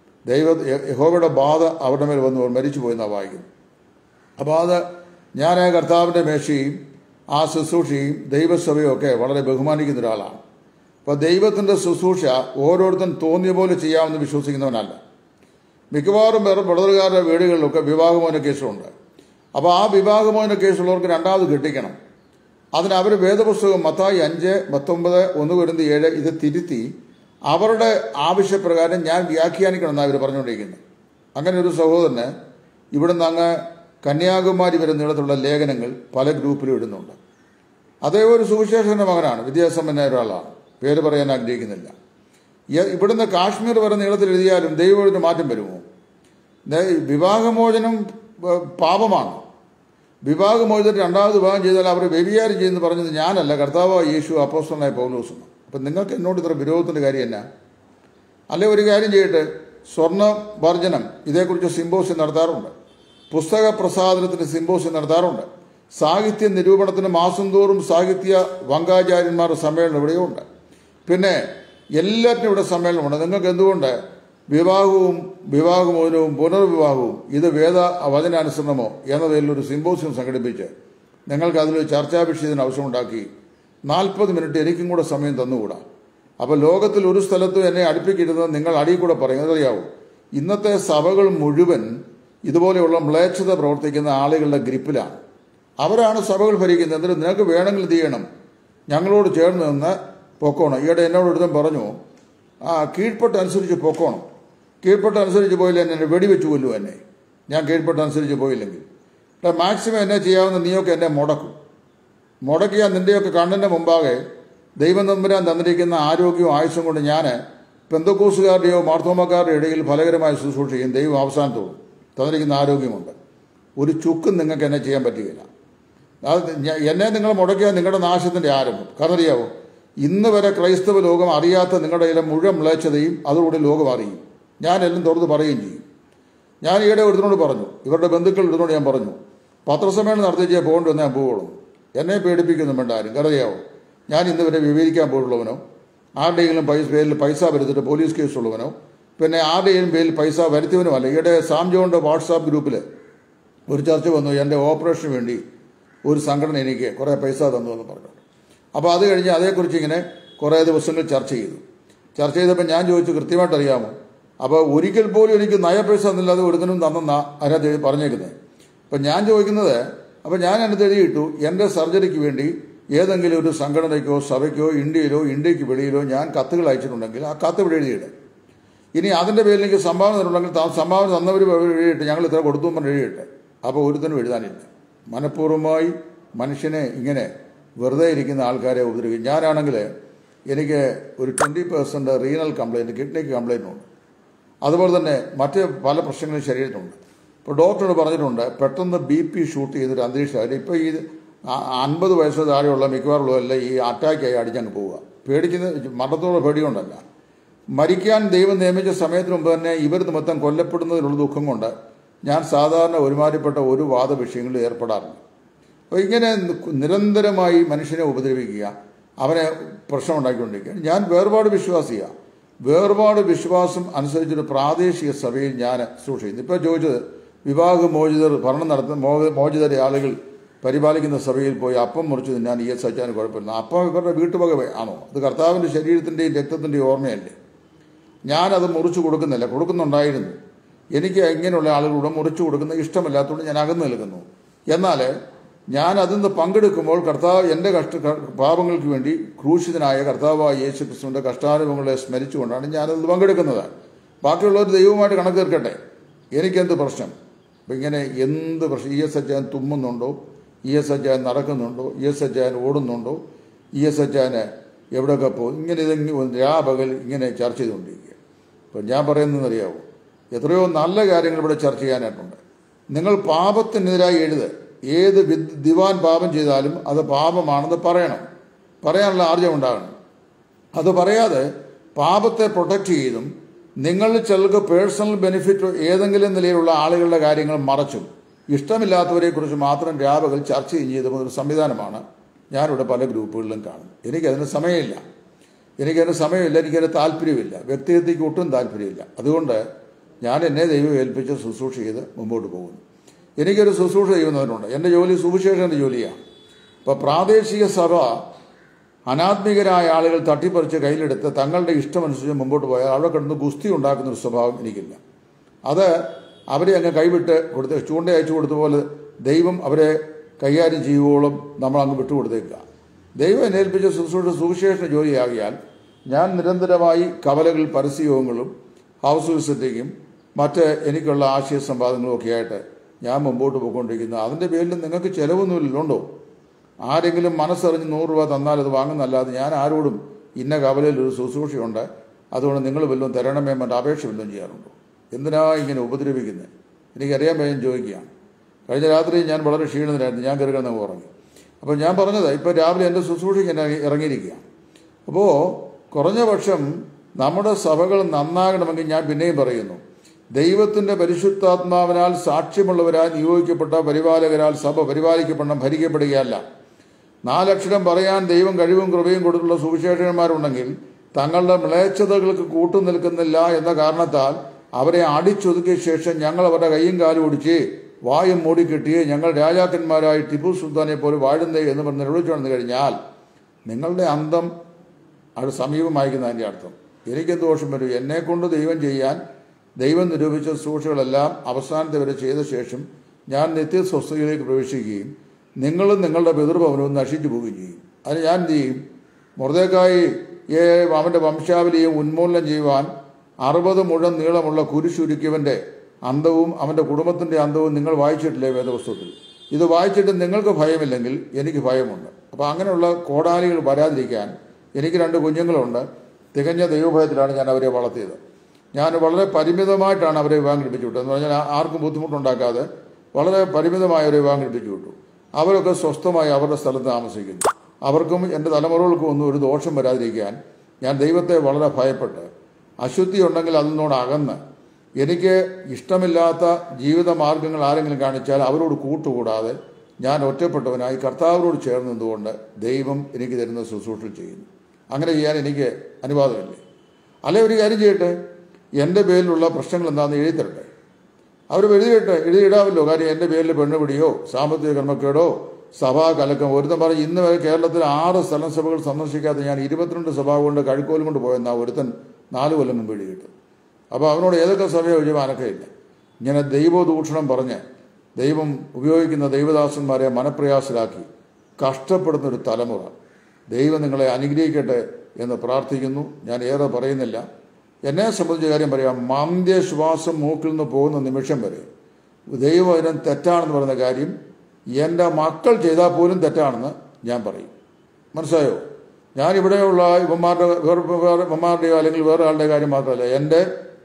യഹോവയുടെ ബാധ അവരുടെ മേൽ വന്നു മരിച്ചു പോയെന്നാണ് വായിക്കുന്നത്. അപ്പോൾ അത് ഞാൻ കർത്താവിൻ്റെ മേശയും ആ ശുശ്രൂഷയും ദൈവസഭയും ഒക്കെ വളരെ ബഹുമാനിക്കുന്ന ഒരാളാണ്. അപ്പോൾ ദൈവത്തിൻ്റെ ശുശ്രൂഷ ഓരോരുത്തരും തോന്നിയ പോലെ ചെയ്യാമെന്ന് വിശ്വസിക്കുന്നവനല്ല. മിക്കവാറും വേറെ ബ്രദറുകാരുടെ വീടുകളിലൊക്കെ വിവാഹമോചന കേസുണ്ട്. അപ്പോൾ ആ വിവാഹമോചന കേസുള്ളവർക്ക് രണ്ടാമത് കെട്ടിക്കണം. അതിന് അവർ വേദപുസ്തകം മത്തായി 5:19, 1 കൊരിന്ത്യർ 7 ഇത് തിരുത്തി അവരുടെ ആവശ്യപ്രകാരം ഞാൻ വ്യാഖ്യാനിക്കണം എന്നാണ് അവർ പറഞ്ഞുകൊണ്ടിരിക്കുന്നത്. അങ്ങനെ ഒരു സഹോദരന് ഇവിടുന്ന് അങ്ങ് കന്യാകുമാരി വരെ നീളത്തിലുള്ള ലേഖനങ്ങൾ പല ഗ്രൂപ്പിലും ഇടുന്നുണ്ട്. അദ്ദേഹം ഒരു സുവിശേഷകന്റെ മകനാണ്, വിദ്യാസമ്പന്നനായ ഒരാളാണ്, പേര് പറയാൻ ആഗ്രഹിക്കുന്നില്ല. ഇവിടുന്ന് കാശ്മീർ വരെ നീളത്തിൽ എഴുതിയാലും ദൈവത്തിന് മാറ്റം വരുമോ? വിവാഹമോചനം പാപമാണ്. വിവാഹമോചനത്തിൽ രണ്ടാമത് വിവാഹം ചെയ്താൽ അവർ വ്യഭിചാരം ചെയ്യുമെന്ന് പറഞ്ഞത് ഞാനല്ല, കർത്താവായ യേശു അപ്പോസ്തലനായ പൗലോസും. അപ്പം നിങ്ങൾക്ക് എന്നോട് ഇത്ര വിരോധത്തിൻ്റെ കാര്യം എന്നാ? അല്ലെ ഒരു കാര്യം ചെയ്യട്ടെ, സ്വർണ്ണ വർജനം ഇതേക്കുറിച്ച് സിമ്പോസിയം നടത്താറുണ്ട്. പുസ്തക പ്രസാദനത്തിന് സിമ്പോസിയം നടത്താറുണ്ട്. സാഹിത്യ നിരൂപണത്തിന് മാസം തോറും സാഹിത്യ വങ്കാചാര്യന്മാരുടെ സമ്മേളനം ഇവിടെയും ഉണ്ട്. പിന്നെ എല്ലാറ്റിനും ഇവിടെ സമ്മേളനമുണ്ട്. നിങ്ങൾക്ക് എന്തുകൊണ്ട് വിവാഹമോചനവും പുനർവിവാഹവും ഇത് വചനാനുസരണമോ എന്ന പേരിൽ ഒരു സിമ്പോസിയം സംഘടിപ്പിച്ച് നിങ്ങൾക്ക് അതിലൊരു ചർച്ചാ വിഷയത്തിന് ആവശ്യമുണ്ടാക്കി 40 മിനിറ്റ് എനിക്കും കൂടെ സമയം തന്നുകൂടാ? അപ്പോൾ ലോകത്തിൽ ഒരു സ്ഥലത്തും എന്നെ അടുപ്പിക്കരുതെന്ന് നിങ്ങൾ അടിയിൽ കൂടെ പറയും. അതറിയാവൂ, ഇന്നത്തെ സഭകൾ മുഴുവൻ ഇതുപോലെയുള്ള മ്ലേച്ഛത പ്രവർത്തിക്കുന്ന ആളുകളുടെ ഗ്രിപ്പിലാണ്. അവരാണ് സഭകൾ ഭരിക്കുന്നത്. എന്നിട്ട് നിനക്ക് വേണമെങ്കിൽ എന്ത് ചെയ്യണം? ഞങ്ങളോട് ചേർന്ന് നിന്ന് പൊക്കോണം. ഈയിടെ എന്നോട് ഒരുത്തം പറഞ്ഞു, കീഴ്പ്പെട്ടനുസരിച്ച് പൊക്കോണം. കീഴ്പ്പെട്ടനുസരിച്ച് പോയില്ല എന്നെ വെടിവെച്ച് കൊല്ലും എന്നെ, ഞാൻ കീഴ്പ്പെട്ടനുസരിച്ച് പോയില്ലെങ്കിൽ. മാക്സിമം എന്നെ ചെയ്യാവുന്ന നീയൊക്കെ എന്നെ മുടക്കിയാൽ നിൻ്റെയൊക്കെ കണ്ണിൻ്റെ മുമ്പാകെ ദൈവം തമ്പുരാൻ തന്നിരിക്കുന്ന ആരോഗ്യവും ആയുസ്സും കൊണ്ട് ഞാൻ പെന്തക്കോസുകാരുടെയോ മാർത്തോമക്കാരുടെ ഇടയിൽ ഫലകരമായ ശുശ്രൂഷയും ദൈവം അവസാനത്തോടും തന്നിരിക്കുന്ന ആരോഗ്യമുണ്ട്. ഒരു ചുക്കും നിങ്ങൾക്ക് എന്നെ ചെയ്യാൻ പറ്റുകയില്ല. എന്നെ നിങ്ങൾ മുടക്കിയാൽ നിങ്ങളുടെ നാശത്തിൻ്റെ ആരംഭം. കാരണം അറിയാവോ, ഇന്ന് വരെ ക്രൈസ്തവ ലോകം അറിയാത്ത നിങ്ങളുടെ ഇതിലെ മുഴുവൻ മ്ലേച്ഛതയും അതോടുകൂടി ലോകം അറിയും. ഞാനെല്ലാം തുറന്ന് പറയുകയും ചെയ്യും. ഞാൻ ഈയിടെ ഒരുത്തിനോട് പറഞ്ഞു, ഇവരുടെ ബന്ധുക്കൾ ഒരുത്തിനോട് ഞാൻ പറഞ്ഞു, പത്രസമ്മേളനം നടത്തിച്ചാൽ പോകേണ്ടി വന്നാൽ ഞാൻ പോവുള്ളൂ. എന്നെ പേടിപ്പിക്കുന്നു വേണ്ട ആരും. കാരണം അറിയാവോ, ഞാൻ ഇന്ന് വരെ വിവരിക്കാൻ പോലുള്ളവനോ, ആരുടെയെങ്കിലും പേരിൽ പൈസ വരുത്തിട്ട് പോലീസ് കേസുള്ളവനോ, പിന്നെ ആരുടെയും പേരിൽ പൈസ വരുത്തിയവനോ അല്ല. ഈയിടെ സാം ജോണിൻ്റെ വാട്സാപ്പ് ഗ്രൂപ്പിൽ ഒരു ചർച്ച വന്നു, എൻ്റെ ഓപ്പറേഷന് വേണ്ടി ഒരു സംഘടന എനിക്ക് കുറേ പൈസ തന്നു എന്ന് പറഞ്ഞു. അപ്പോൾ അത് കഴിഞ്ഞ് അതേക്കുറിച്ച് ഇങ്ങനെ കുറേ ദിവസങ്ങൾ ചർച്ച ചെയ്തപ്പോൾ ഞാൻ ചോദിച്ചു, കൃത്യമായിട്ട് അറിയാമോ? അപ്പോൾ ഒരിക്കൽ പോലും എനിക്ക് നയപൈസ തന്നില്ലാതെ ഒരുത്തനും തന്നെന്നാ അതിനകത്ത് പറഞ്ഞേക്കുന്നത്. അപ്പം ഞാൻ ചോദിക്കുന്നത്, അപ്പോൾ ഞാൻ അതിനകത്ത് എഴുതിയിട്ടു, എൻ്റെ സർജറിക്ക് വേണ്ടി ഏതെങ്കിലും ഒരു സംഘടനയ്ക്കോ സഭയ്ക്കോ ഇന്ത്യക്ക് വെളിയിലോ ഞാൻ കത്തുകൾ അയച്ചിട്ടുണ്ടെങ്കിൽ ആ കത്ത് ഇവിടെ എഴുതിയിട്ട്, ഇനി അതിൻ്റെ പേരിൽ എനിക്ക് സംഭാവന തന്നിട്ടുണ്ടെങ്കിൽ സംഭാവന തന്നവർ എഴുതിയിട്ട് ഞങ്ങൾ ഇത്ര കൊടുത്തു എന്ന് എഴുതിയിട്ട്. അപ്പോൾ ഒരുത്തനും എഴുതാനില്ല. മനഃപൂർവ്വമായി മനുഷ്യനെ ഇങ്ങനെ വെറുതെ ഇരിക്കുന്ന ആൾക്കാരെ ഉപദ്രവിക്കും. ഞാനാണെങ്കിൽ എനിക്ക് ഒരു 20% റീനൽ കംപ്ലയിൻറ്റ്, കിഡ്നിക്ക് കംപ്ലയിൻ്റ് ഉണ്ട്. അതുപോലെ തന്നെ മറ്റ് പല പ്രശ്നങ്ങളും ശരീരത്തിനുണ്ട്. ഇപ്പോൾ ഡോക്ടറോട് പറഞ്ഞിട്ടുണ്ട്, പെട്ടെന്ന് BP ഷൂട്ട് ചെയ്തൊരു അന്തരീക്ഷമായിട്ട് ഇപ്പോൾ ഈ 50 വയസ്സ് താഴെയുള്ള മിക്കവാറുള്ളതെല്ലാം ഈ അറ്റാക്കായി അടിച്ചങ്ങ് പോവുക. മരണത്തോടെ പേടികൊണ്ടല്ല, മരിക്കാൻ ദൈവം നിയമിച്ച സമയത്തിന് മുമ്പ് തന്നെ ഇവർ നിമിത്തം കൊല്ലപ്പെടുന്നതിനുള്ള ദുഃഖം കൊണ്ട് ഞാൻ സാധാരണ ഒരുമാതിരിപ്പെട്ട ഒരു വാദവിഷയങ്ങളിൽ ഏർപ്പെടാറില്ല. അപ്പോൾ ഇങ്ങനെ നിരന്തരമായി മനുഷ്യനെ ഉപദ്രവിക്കുക, അവനെ പ്രശ്നമുണ്ടാക്കിക്കൊണ്ടിരിക്കുക. ഞാൻ വേർപാട് വിശ്വാസം അനുസരിച്ചൊരു പ്രാദേശിക സഭയിൽ ഞാൻ സൂക്ഷിക്കുന്നു. ഇപ്പോൾ ചോദിച്ചത്, വിവാഹമോചിതർ ഭരണം നടത്തുന്ന മോചിതരെ ആളുകൾ പരിപാലിക്കുന്ന സഭയിൽ പോയി അപ്പം മുറിച്ച് തിന്നാൻ ESHന് കുഴപ്പമില്ല. അപ്പം ഇവരുടെ വീട്ടുവക ആണോ? അത് കർത്താവിൻ്റെ ശരീരത്തിൻ്റെയും രക്തത്തിൻ്റെയും ഓർമ്മയല്ലേ? ഞാനത് മുറിച്ചു കൊടുക്കുന്നുണ്ടായിരുന്നു. എനിക്ക് ഇങ്ങനെയുള്ള ആളുകളോട് മുറിച്ചു കൊടുക്കുന്ന ഇഷ്ടമില്ലാത്തതുകൊണ്ട് ഞാൻ അകന്നു നിൽക്കുന്നു. എന്നാൽ ഞാൻ അതിൽ നിന്ന് പങ്കെടുക്കുമ്പോൾ കർത്താവ് എൻ്റെ പാപങ്ങൾക്ക് വേണ്ടി ക്രൂശിതനായ കർത്താവായ യേശു ക്രിസ്തുവിൻ്റെ കഷ്ടാനുഭവങ്ങളെ സ്മരിച്ചുകൊണ്ടാണ് ഞാനത് പങ്കെടുക്കുന്നത്. ബാക്കിയുള്ളവർ ദൈവമായിട്ട് കണക്ക് തീർക്കട്ടെ, എനിക്കെന്ത് പ്രശ്നം? അപ്പം ഇങ്ങനെ എന്ത് പ്രശ്നം? ESHN തുമ്മുന്നുണ്ടോ? ESHN നടക്കുന്നുണ്ടോ? ESHN ഓടുന്നുണ്ടോ? ESHN എവിടെയൊക്കെ പോകും? ഇങ്ങനെ ഇതെങ്കിലും രാപകൽ ഇങ്ങനെ ചർച്ച ചെയ്തുകൊണ്ടിരിക്കുക. അപ്പം ഞാൻ പറയുന്നതെന്നറിയാവോ, എത്രയോ നല്ല കാര്യങ്ങൾ ഇവിടെ ചർച്ച ചെയ്യാനായിട്ടുണ്ട്. നിങ്ങൾ പാപത്തിനെതിരായി ഏത് ദിവാൻ പാപം ചെയ്താലും അത് പാപമാണെന്ന് പറയാനുള്ള ആർജവം ഉണ്ടാകണം. അത് പറയാതെ പാപത്തെ പ്രൊട്ടക്റ്റ് ചെയ്തും നിങ്ങളിൽ ചിലർക്ക് പേഴ്സണൽ ബെനിഫിറ്റ് ഏതെങ്കിലും നിലയിലുള്ള ആളുകളുടെ കാര്യങ്ങൾ മറച്ചും ഇഷ്ടമില്ലാത്തവരെക്കുറിച്ച് മാത്രം രാപകൽ ചർച്ച ചെയ്ത് ഒരു സംവിധാനമാണ് ഞാനിവിടെ പല ഗ്രൂപ്പുകളിലും കാണുന്നത്. എനിക്കതിന് സമയമില്ല, എനിക്കതിന് താല്പര്യമില്ല, വ്യക്തിഗതയ്ക്ക് ഒട്ടും താല്പര്യമില്ല. അതുകൊണ്ട് ഞാൻ എന്നെ ദൈവം ഏൽപ്പിച്ച് ശുശ്രൂഷ ചെയ്ത് മുമ്പോട്ട് പോകുന്നു. എനിക്കൊരു ശുശ്രൂഷ ചെയ്യുന്നവരുണ്ട്. എൻ്റെ ജോലി സുവിശേഷൻ്റെ ജോലിയാണ്. അപ്പോൾ പ്രാദേശിക സഭ അനാത്മികരായ ആളുകൾ തട്ടിപ്പറിച്ച് കയ്യിലെടുത്ത് തങ്ങളുടെ ഇഷ്ടമനുസരിച്ച് മുമ്പോട്ട് പോയാൽ അവിടെ കിടന്ന് ഗുസ്തി ഉണ്ടാക്കുന്നൊരു സ്വഭാവം എനിക്കില്ല. അത് അവരെ അങ്ങ് കൈവിട്ട് ചൂണ്ട അയച്ചു കൊടുത്ത പോലെ ദൈവം അവരെ കൈകാര്യം ചെയ്യുവോളം നമ്മൾ അങ്ങ് വിട്ടുകൊടുത്തേക്കുക. ദൈവം എന്നേൽപ്പിച്ച ശുശ്രൂഷ സുവിശേഷ ജോലിയാകിയാൽ ഞാൻ നിരന്തരമായി കവലകൾ, പരസ്യയോഗങ്ങളും ഹൗസ് വിസിറ്റിങ്ങും മറ്റ് എനിക്കുള്ള ആശയ സംവാദങ്ങളും ഒക്കെ ആയിട്ട് ഞാൻ മുമ്പോട്ട് പോയിക്കൊണ്ടിരിക്കുന്നു. അതിൻ്റെ പേരിൽ നിങ്ങൾക്ക് ചിലവൊന്നുമില്ലുണ്ടോ? ആരെങ്കിലും മനസ്സറിഞ്ഞ് 100 രൂപ തന്നാൽ അത് വാങ്ങുന്നല്ലാതെ ഞാൻ ആരോടും ഇന്ന കവലയിൽ ഒരു ശുശ്രൂഷയുണ്ട്, അതുകൊണ്ട് നിങ്ങൾ വല്ലതും തരണമേ മറ്റു അപേക്ഷ വല്ലതും ചെയ്യാറുണ്ടോ? എന്തിനാ ഇങ്ങനെ ഉപദ്രവിക്കുന്നത്? എനിക്കറിയാൻ വേഗം ചോദിക്കുകയാണ്. കഴിഞ്ഞ രാത്രി ഞാൻ വളരെ ക്ഷീണിതനായിരുന്നു, ഞാൻ കയറി ഉറങ്ങി. അപ്പോൾ ഞാൻ പറഞ്ഞത്, ഇപ്പോൾ രാവിലെ എൻ്റെ ശുശ്രൂഷയ്ക്ക് എന്നെ ഇറങ്ങിയിരിക്കുകയാണ്. അപ്പോൾ കുറഞ്ഞ പക്ഷം നമ്മുടെ സഭകൾ നന്നാകണമെങ്കിൽ ഞാൻ പിന്നെയും പറയുന്നു, ദൈവത്തിൻ്റെ പരിശുദ്ധാത്മാവിനാൽ സാക്ഷ്യമുള്ളവരാൽ നിയോഗിക്കപ്പെട്ട പരിപാലകരാൽ സഭ പരിപാലിക്കപ്പെടണം, ഭരിക്കപ്പെടുകയല്ല. 4 അക്ഷരം പറയാൻ ദൈവം കഴിവും കൃപയും കൊടുത്തുള്ള സുവിശേഷകന്മാരുണ്ടെങ്കിൽ തങ്ങളുടെ മ്ലേച്ഛതകൾക്ക് കൂട്ടുനിൽക്കുന്നില്ല എന്ന കാരണത്താൽ അവരെ അടിച്ചൊതുക്കിയ ശേഷം ഞങ്ങൾ അവരുടെ കൈയും കാലും ഒടിച്ച് വായും മൂടിക്കെട്ടിയേ ഞങ്ങൾ രാജാക്കന്മാരായി ടിപ്പു സുൽത്താനെ പോലെ വാഴുന്നേ എന്ന് പറഞ്ഞ് നിലവിളിച്ചു വന്നു കഴിഞ്ഞാൽ നിങ്ങളുടെ അന്തം അവിടെ സമീപമായിരിക്കുന്നതിൻ്റെ അർത്ഥം. എനിക്കെന്ത് ദോഷം വരും? എന്നെക്കൊണ്ട് ദൈവം നിരൂപിച്ച ശുശ്രൂഷകളെല്ലാം അവസാനത്തെ വരെ ചെയ്ത ശേഷം ഞാൻ നിത്യസ്വസ്ഥതയിലേക്ക് പ്രവേശിക്കുകയും നിങ്ങളും നിങ്ങളുടെ പിതൃഭവനവും നശിച്ചു പോവുകയും ചെയ്യും. അതിന് ഞാൻ എന്ത് ചെയ്യും? മൊർദെഖായി അവൻ്റെ വംശാവലിയെ ഉന്മൂലനം ചെയ്യുവാൻ 60 മുഴം നീളമുള്ള കുരിശുരുക്കിയവൻ്റെ അന്തവും അവൻ്റെ കുടുംബത്തിൻ്റെ അന്തവും നിങ്ങൾ വായിച്ചിട്ടില്ലേ വേദപുസ്തകത്തിൽ? ഇത് വായിച്ചിട്ട് നിങ്ങൾക്ക് ഭയമില്ലെങ്കിൽ എനിക്ക് ഭയമുണ്ട്. അപ്പോൾ അങ്ങനെയുള്ള കോടാലികൾ വരാതിരിക്കാൻ എനിക്ക് 2 കുഞ്ഞുങ്ങളുണ്ട്. തികഞ്ഞ ദൈവഭയത്തിലാണ് ഞാൻ അവരെ വളർത്തിയത്. ഞാൻ വളരെ പരിമിതമായിട്ടാണ് അവരെ വിവാഹം കഴിപ്പിച്ചു വിട്ടത്. എന്ന് പറഞ്ഞാൽ ആർക്കും ബുദ്ധിമുട്ടുണ്ടാക്കാതെ വളരെ പരിമിതമായ ഒരു വിവാഹം കഴിപ്പിച്ചു വിട്ടു. അവരൊക്കെ സ്വസ്ഥമായി അവരുടെ സ്ഥലത്ത് താമസിക്കുന്നു. അവർക്കും എൻ്റെ തലമുറകൾക്കും ഒന്നും ഒരു ദോഷം വരാതിരിക്കാൻ ഞാൻ ദൈവത്തെ വളരെ ഭയപ്പെട്ട് അശുദ്ധി ഉണ്ടെങ്കിൽ അതിനോട് അകന്ന് എനിക്ക് ഇഷ്ടമില്ലാത്ത ജീവിത മാർഗങ്ങൾ ആരെങ്കിലും കാണിച്ചാൽ അവരോട് കൂട്ടുകൂടാതെ ഞാൻ ഒറ്റപ്പെട്ടവനായി കർത്താവിനോട് ചേർന്ന് നിന്നുകൊണ്ട് ദൈവം എനിക്ക് തരുന്ന ശുശ്രൂഷ ചെയ്യുന്നു. അങ്ങനെ ചെയ്യാൻ എനിക്ക് അനുവാദമില്ലേ? അല്ലെ ഒരു കാര്യം ചെയ്യട്ടെ, എൻ്റെ പേരിലുള്ള പ്രശ്നങ്ങൾ എന്താണെന്ന് എഴുതി തരട്ടെ. അവർ എഴുതിയിടാമല്ലോ. കാര്യം എൻ്റെ പേരിൽ പെണ്ണുപിടിയോ സാമ്പത്തിക ക്രമക്കേടോ സഭാ കലക്കം. ഒരുത്തൻ പറഞ്ഞ് ഇന്ന് വരെ കേരളത്തിൽ 6 സ്ഥലം സഭകൾ സന്ദർശിക്കാതെ ഞാൻ 22 സഭ കൊണ്ട് കഴുക്കോലും കൊണ്ട് പോയെന്നാ ഒരുത്തൻ 4 കൊല്ലം മുമ്പ് എഴുതി കിട്ടും. അപ്പോൾ അവനോട് ഏതൊക്കെ സഭയോ ചോദിച്ചാൽ അനക്കമില്ല. ഇങ്ങനെ ദൈവദൂഷണം പറഞ്ഞ് ദൈവം ഉപയോഗിക്കുന്ന ദൈവദാസന്മാരെ മനപ്രയാസരാക്കി കഷ്ടപ്പെടുന്നൊരു തലമുറ. ദൈവം നിങ്ങളെ അനുഗ്രഹിക്കട്ടെ എന്ന് പ്രാർത്ഥിക്കുന്നു. ഞാൻ ഏറെ പറയുന്നില്ല. എന്നെ സംബന്ധിച്ച കാര്യം പറയാം. മന്ദ്യശ്വാസം മൂക്കിൽ നിന്ന് പോകുന്ന നിമിഷം വരെ ദൈവവചനം തെറ്റാണെന്ന് പറയുന്ന കാര്യം എൻ്റെ മക്കൾ ചെയ്താൽ പോലും തെറ്റാണെന്ന് ഞാൻ പറയും. മനസ്സിലായോ? ഞാനിവിടെയുള്ള ഇവന്മാരുടെയോ അല്ലെങ്കിൽ വേറെ ആളുടെ കാര്യം മാത്രമല്ല, എൻ്റെ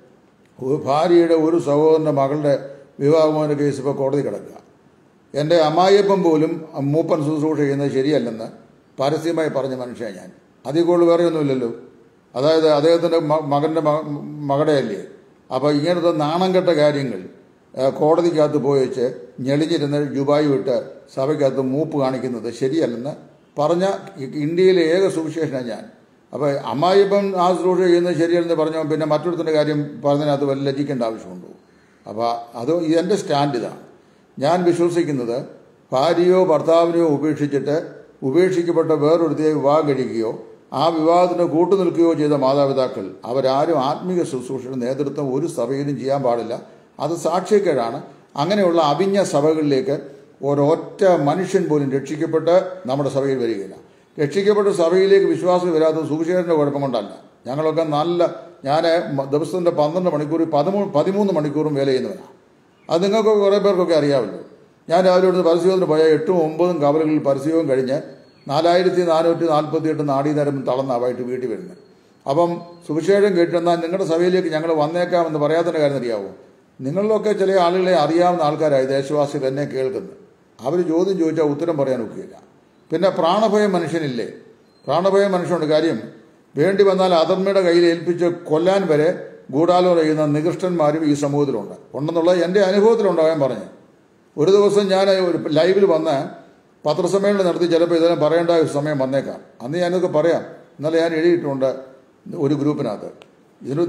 ഭാര്യയുടെ ഒരു സഹോദരൻ്റെ മകളുടെ വിവാഹമോചന കേസ് ഇപ്പോൾ കോടതി കിടക്കുക. എൻ്റെ അമ്മായിയപ്പൻ പോലും മൂപ്പൻ ശുശ്രൂഷ ചെയ്യുന്നത് ശരിയല്ലെന്ന് പരസ്യമായി പറഞ്ഞ മനുഷ്യനാണ് ഞാൻ. അതിൽ കൂടുതൽ വേറെ ഒന്നുമില്ലല്ലോ. അതായത് അദ്ദേഹത്തിൻ്റെ മകൻ്റെ മകളുടെ അല്ലേ. അപ്പോൾ ഇങ്ങനത്തെ നാണം കെട്ട കാര്യങ്ങൾ കോടതിക്കകത്ത് പോയി വെച്ച് ഞെളിഞ്ഞിരുന്ന് ജുബായി വിട്ട് സഭയ്ക്കകത്ത് മൂപ്പ് കാണിക്കുന്നത് ശരിയല്ലെന്ന് പറഞ്ഞ ഇന്ത്യയിലെ ഏക സുവിശേഷനാണ് ഞാൻ. അപ്പോൾ അമ്മായിപ്പം ആ ശുശ്രൂഷ ചെയ്യുന്നത് ശരിയല്ലെന്ന് പറഞ്ഞാൽ പിന്നെ മറ്റൊരുത്തിൻ്റെ കാര്യം പറഞ്ഞതിനകത്ത് വല്ല ലജ്ജിക്കേണ്ട ആവശ്യമുണ്ടോ? അപ്പോൾ അത് എൻ്റെ സ്റ്റാൻഡ് ഇതാണ്. ഞാൻ വിശ്വസിക്കുന്നത് ഭാര്യയോ ഭർത്താവിനെയോ ഉപേക്ഷിക്കപ്പെട്ട വേറൊരുത്തിയെ വിവാഹം കഴിക്കുകയോ ആ വിവാഹത്തിന് കൂട്ടുനിൽക്കുകയോ ചെയ്ത മാതാപിതാക്കൾ അവരാരും ആത്മീയ ശുശ്രൂഷയുടെ നേതൃത്വം ഒരു സഭയിലും ചെയ്യാൻ പാടില്ല. അത് സാക്ഷ്യക്കേടാണ്. അങ്ങനെയുള്ള അവിഞ്ഞ സഭകളിലേക്ക് ഒരൊറ്റ മനുഷ്യൻ പോലും രക്ഷിക്കപ്പെട്ട് നമ്മുടെ സഭയിൽ വരികയില്ല. രക്ഷിക്കപ്പെട്ട സഭയിലേക്ക് വിശ്വാസം വരാത്തത് സുവിശേഷൻ്റെ കുഴപ്പം കൊണ്ടല്ല. ഞങ്ങളൊക്കെ ഞാൻ ദിവസത്തിൻ്റെ 12 മണിക്കൂർ 13 മണിക്കൂറും വേല ചെയ്യുന്നവനാണ്. അത് നിങ്ങൾക്ക് കുറേ പേർക്കൊക്കെ അറിയാമല്ലോ. ഞാൻ രാവിലെ ഇവിടുന്ന് പരസ്യത്തിന് പോയാൽ 8ഉം 9ഉം കവലകളിൽ പരസ്യവും കഴിഞ്ഞ് 4448 നാടീനരം തളർന്നാവായിട്ട് വീട്ടിൽ വരുന്നത്. അപ്പം സുവിശേഷം കേട്ടെന്നാൽ നിങ്ങളുടെ സഭയിലേക്ക് ഞങ്ങൾ വന്നേക്കാമെന്ന് പറയാത്തതിൻ്റെ കാര്യം അറിയാമോ? നിങ്ങളിലൊക്കെ ചില ആളുകളെ അറിയാവുന്ന ആൾക്കാരായി ദേശവാസികൾ എന്നെ കേൾക്കുന്നത്. അവർ ചോദ്യം ചോദിച്ചാൽ ഉത്തരം പറയാൻ ഒക്കുകയില്ല. പിന്നെ പ്രാണഭയം മനുഷ്യനില്ലേ? പ്രാണഭയം മനുഷ്യനുണ്ട്. കാര്യം വേണ്ടി വന്നാൽ അധർമ്മയുടെ കയ്യിൽ ഏൽപ്പിച്ച് കൊല്ലാൻ വരെ ഗൂഢാലോചന ചെയ്യുന്ന നികൃഷ്ടന്മാരും ഈ സമൂഹത്തിലുണ്ടെന്നുള്ള എൻ്റെ അനുഭവത്തിലുണ്ടാകാൻ പറഞ്ഞു. ഒരു ദിവസം ഞാൻ ഒരു ലൈവിൽ വന്ന് പത്രസമ്മേളനം നടത്തി ചിലപ്പോൾ ഇതെല്ലാം പറയേണ്ട സമയം വന്നേക്കാം. അന്ന് ഞാനതൊക്കെ പറയാം. ഇന്നലെ ഞാൻ എഴുതിയിട്ടുണ്ട് ഒരു ഗ്രൂപ്പിനകത്ത്. ഇതിന്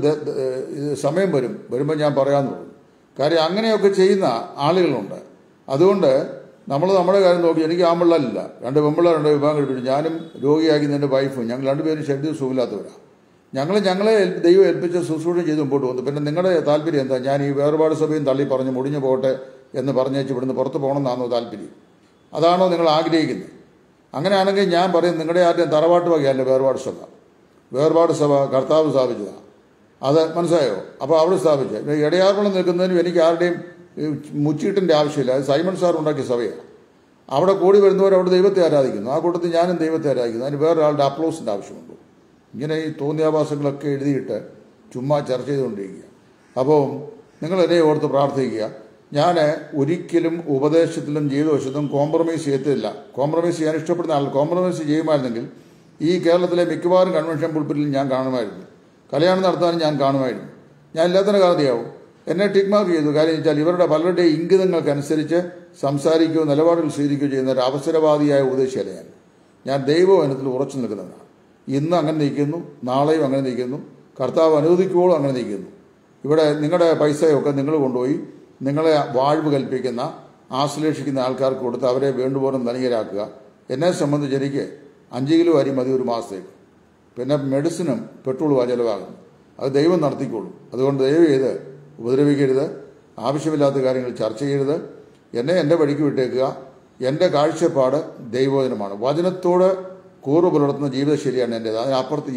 സമയം വരുമ്പോൾ ഞാൻ പറയാമെന്ന് പറഞ്ഞു. കാര്യം അങ്ങനെയൊക്കെ ചെയ്യുന്ന ആളുകളുണ്ട്. അതുകൊണ്ട് നമ്മൾ നമ്മുടെ കാര്യം നോക്കി. എനിക്ക് ആമ്പിള്ളാരില്ല, 2 പെമ്പിള്ളാരുണ്ട്, വിവാഹം കഴിപ്പിച്ചു. ഞാനും രോഗിയാക്കി എൻ്റെ വൈഫും ഞങ്ങൾ 2 പേരും ശരീരം സുഖമില്ലാത്തവരാണ്. ഞങ്ങളെ ദൈവം ഏൽപ്പിച്ച ശുശ്രൂഷ ചെയ്ത് മുമ്പോട്ട് വന്നു. പിന്നെ നിങ്ങളുടെ താല്പര്യം എന്താ? ഞാൻ ഈ വേർപാട് സഭയും തള്ളി പറഞ്ഞ് മുടിഞ്ഞു പോകട്ടെ എന്ന് പറഞ്ഞേച്ച് ഇവിടുന്ന് പുറത്ത് പോകണമെന്നാണോ താല്പര്യം? അതാണോ നിങ്ങൾ ആഗ്രഹിക്കുന്നത്? അങ്ങനെയാണെങ്കിൽ ഞാൻ പറയും, നിങ്ങളുടെ ആരുടെയും തറവാട്ട് വകയല്ല വേർപാട് സഭ. വേർപാട് സഭ കർത്താവ് സ്ഥാപിച്ചതാണ്. അത് മനസ്സിലായോ? അപ്പോൾ അവിടെ സ്ഥാപിച്ച ഇടയാർപ്പണം നിൽക്കുന്നതിനും എനിക്ക് ആരുടെയും മുച്ചീട്ടിൻ്റെ ആവശ്യമില്ല. അത് സൈമൺ സാർ ഉണ്ടാക്കിയ സഭയാണ്. അവിടെ കൂടി വരുന്നവർ അവിടെ ദൈവത്തെ ആരാധിക്കുന്നു. ആ കൂട്ടത്തിൽ ഞാനും ദൈവത്തെ ആരാധിക്കുന്നു. അതിന് വേറൊരാളുടെ അപ്ലോസിൻ്റെ ആവശ്യമുണ്ടോ? ഇങ്ങനെ ഈ തോന്നിയാവാസങ്ങളൊക്കെ എഴുതിയിട്ട് ചുമ്മാ ചർച്ച ചെയ്തുകൊണ്ടിരിക്കുക. അപ്പോൾ നിങ്ങൾ എന്നെ ഓർത്ത് പ്രാർത്ഥിക്കുക. ഞാൻ ഒരിക്കലും ഉപദേശത്തിലും ജീവിതവശത്തും കോംപ്രമൈസ് ചെയ്യത്തില്ല. കോംപ്രമൈസ് ചെയ്യാൻ ഇഷ്ടപ്പെടുന്ന ആൾ കോംപ്രമൈസ് ചെയ്യുമായിരുന്നെങ്കിൽ ഈ കേരളത്തിലെ മിക്കവാറും കൺവെൻഷൻ പുൾപ്പിറ്റിൽ ഞാൻ കാണുമായിരുന്നു. കല്യാണം നടത്താനും ഞാൻ കാണുമായിരുന്നു. ഞാൻ എല്ലാത്തിനും കാരണമാവും. എന്നെ ടിക്മാർക്ക് ചെയ്തു. കാര്യം വെച്ചാൽ ഇവരുടെ പലരുടെയും ഇംഗിതങ്ങൾക്കനുസരിച്ച് സംസാരിക്കുകയോ നിലപാടുകൾ സ്വീകരിക്കുകയോ ചെയ്യുന്ന ഒരു അവസരവാദിയായ ഉപദേശിയല്ല ഞാൻ ദൈവവചനത്തിൽ ഉറച്ചു നിൽക്കുന്നവനാണ്. ഇന്ന് അങ്ങനെ നിൽക്കുന്നു, നാളെയും അങ്ങനെ നിൽക്കുന്നു, കർത്താവ് അനുവദിക്കുമ്പോഴും അങ്ങനെ നിൽക്കുന്നു. ഇവിടെ നിങ്ങളുടെ പൈസയൊക്കെ നിങ്ങൾ കൊണ്ടുപോയി നിങ്ങളെ വാഴ്വ് കൽപ്പിക്കുന്ന ആശ്ലേഷിക്കുന്ന ആൾക്കാർക്ക് കൊടുത്ത് അവരെ വേണ്ടുപോലെ ധനികരാക്കുക. എന്നെ സംബന്ധിച്ച് എനിക്ക് 5 കിലോ അരി മതി ഒരു മാസത്തേക്ക്. പിന്നെ മെഡിസിനും പെട്രോളും ചിലവാകുന്നു. അത് ദൈവം നടത്തിക്കോളും. അതുകൊണ്ട് ദയവ് ചെയ്ത് ഉപദ്രവിക്കരുത്. ആവശ്യമില്ലാത്ത കാര്യങ്ങൾ ചർച്ച ചെയ്യരുത്. എന്നെ എൻ്റെ വഴിക്ക് വിട്ടേക്കുക. എൻ്റെ കാഴ്ചപ്പാട് ദൈവവചനമാണ്. വചനത്തോട് കൂറ് പുലർത്തുന്ന ജീവിതശൈലിയാണ് എൻ്റേത്. അതിനപ്പുറത്ത്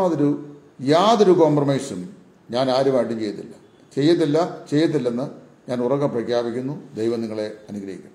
യാതൊരു കോംപ്രമൈസും ഞാൻ ആരുമായിട്ടും ചെയ്യത്തില്ലെന്ന് ഞാൻ ഉറക്കെ പ്രഖ്യാപിക്കുന്നു. ദൈവം നിങ്ങളെ അനുഗ്രഹിക്കും.